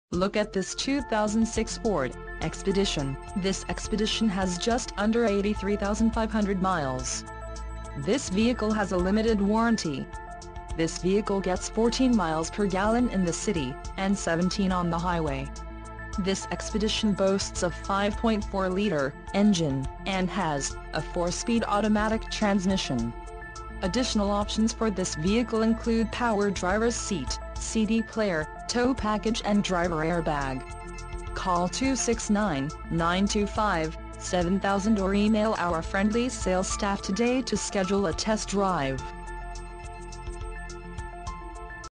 Look at this 2006 Ford Expedition. This Expedition has just under 83,500 miles. This vehicle has a limited warranty. This vehicle gets 14 miles per gallon in the city, and 17 on the highway. This Expedition boasts a 5.4-liter engine, and has a 4-speed automatic transmission. Additional options for this vehicle include power driver's seat, CD player, tow package and driver airbag. Call 269-925-7000 or email our friendly sales staff today to schedule a test drive.